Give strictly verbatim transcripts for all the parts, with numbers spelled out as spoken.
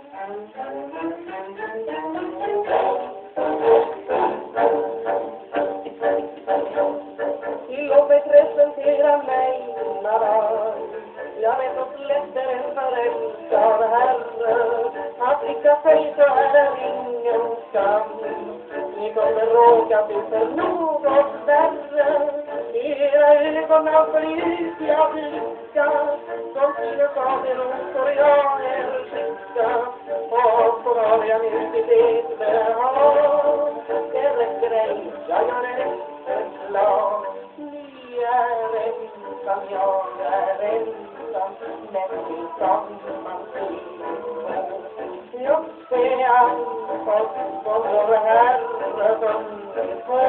Låt mig presentera mig, Mara. Jag vet något lättare än förälskad herre. Att dricka sig så är det ingen skam. Ni kommer råka till för något värre. Era ögon av blyga blickar. Som synes av de rosor jag är skicka. Och så har jag nu till det behag. Det räcker ej, jag gör en efterslag. Ni är ensam, jag är ensam. Men vi som man ser. Just det anfall som vår Herre vunnit på.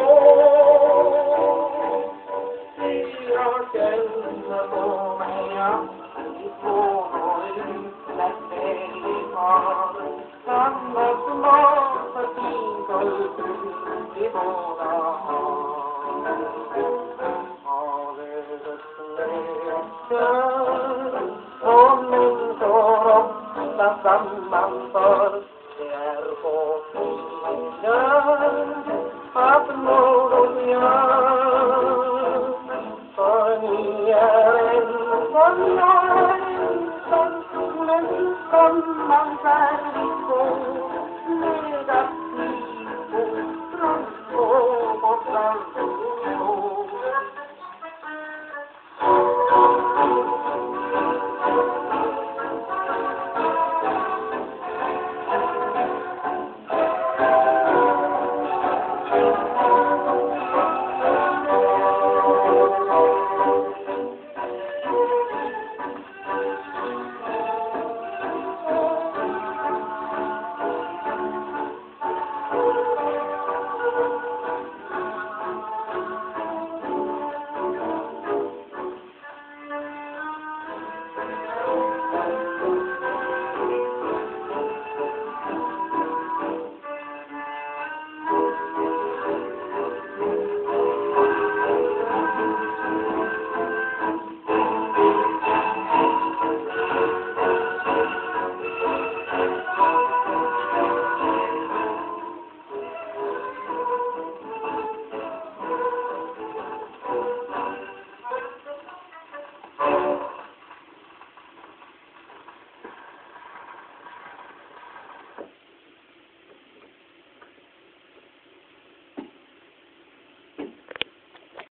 Jag känner på mig att vi får gå ut när vi har samma smak för fin kultur vi båda har. Har översläckter och människor ofta sammanför. Det är på tiden att något gör. För ni är ensam, jag är ensam, men som man färdigt får.